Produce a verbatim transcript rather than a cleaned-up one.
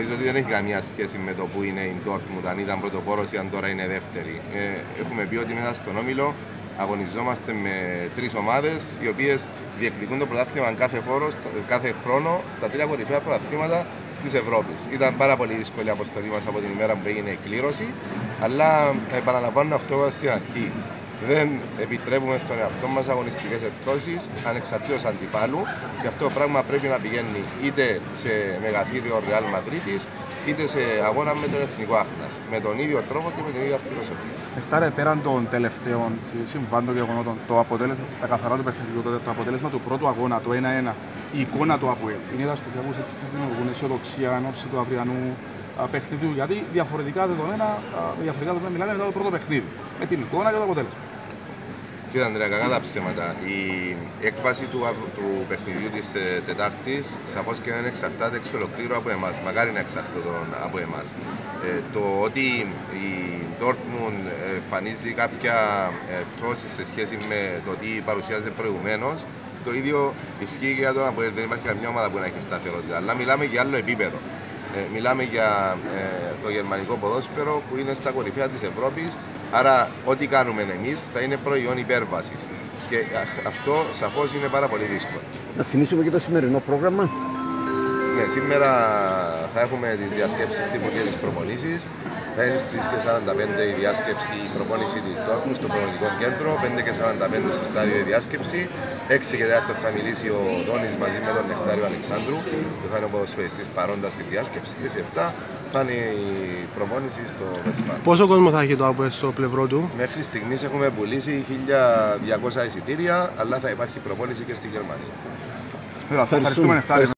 νομίζω ότι δεν έχει καμία σχέση με το που είναι η Dortmund, αν ήταν πρωτοπόρος ή αν τώρα είναι δεύτερη. Ε, έχουμε πει ότι μέσα στον όμιλο αγωνιζόμαστε με τρεις ομάδες οι οποίες διεκδικούν το πρωτάθλημα κάθε, κάθε χρόνο στα τρία κορυφαία πρωταθλήματα της Ευρώπης. Ήταν πάρα πολύ δύσκολη η αποστολή μας από την ημέρα που έγινε η κλήρωση, αλλά επαναλαμβάνω αυτό στην αρχή. Δεν επιτρέπουμε στον εαυτό μας αγωνιστικές εκτόσεις ανεξαρτήτως αντιπάλου και αυτό το πράγμα πρέπει να πηγαίνει είτε σε μεγαθύριο Real Madrid είτε σε αγώνα με τον Εθνικό Άχνας. Με τον ίδιο τρόπο και με την ίδια φιλοσοφία. Εκτάρε πέραν των τελευταίων συμβάντων γεγονότων, το αποτέλεσμα, τα καθαρά του παιχνιδιού, το αποτέλεσμα του πρώτου αγώνα, το ένα ένα, η εικόνα του ΑΠΟΕΛ, είναι τα στοιχεία που σας δημιουργούν αισιοδοξία εν ώψη του αυριανού παιχνιδιού. Γιατί διαφορετικά δεδομένα, διαφορετικά δεδομένα μιλάμε μετά το πρώτο παιχνίδι, με την εικόνα και το αποτέλεσμα. Κοίτα Ανδρέα, κακά τα ψέματα. Η έκβαση του, του παιχνιδιού της ε, Τετάρτης σαφώς και δεν εξαρτάται εξ ολοκλήρου από εμάς. Μακάρι να εξαρτώταν από εμάς. Ε, το ότι η Dortmund εμφανίζει κάποια ε, πτώση σε σχέση με το τι παρουσιάζει προηγουμένως, το ίδιο ισχύει και για τον ΑΠΟΕΛ. Δεν υπάρχει καμιά ομάδα που να έχει σταθερότητα. Αλλά μιλάμε για άλλο επίπεδο. Ε, μιλάμε για ε, το γερμανικό ποδόσφαιρο που είναι στα κορυφαία της Ευρώπης, άρα ό,τι κάνουμε εμείς θα είναι προϊόν υπέρβασης και αυτό σαφώς είναι πάρα πολύ δύσκολο. Να θυμίσουμε και το σημερινό πρόγραμμα. Ναι, σήμερα θα έχουμε τις διασκέψεις τύπου και τις προπονήσεις. Θα είναι στις τρεις και σαράντα πέντε η διάσκεψη, η προπόνηση της Dortmund στο προπονητικό κέντρο, πέντε και σαράντα πέντε στο στάδιο η διάσκεψη, έξι και τέταρτο θα μιλήσει ο Δόνης μαζί με τον Νεκτάριο Αλεξάνδρου, που θα είναι ο ποδοσφαιριστής παρόντας στη διάσκεψη, και σε επτά θα είναι η προπόνηση στο Βεσφάλ. Πόσο κόσμο θα έχει το ΑΠΟΕΛ στο πλευρό του? Μέχρι στιγμής έχουμε πουλήσει χίλια διακόσια εισιτήρια, αλλά θα υπάρχει προπόνηση και στη Γερμανία. Ευχαριστούμε, Νεκτάριο.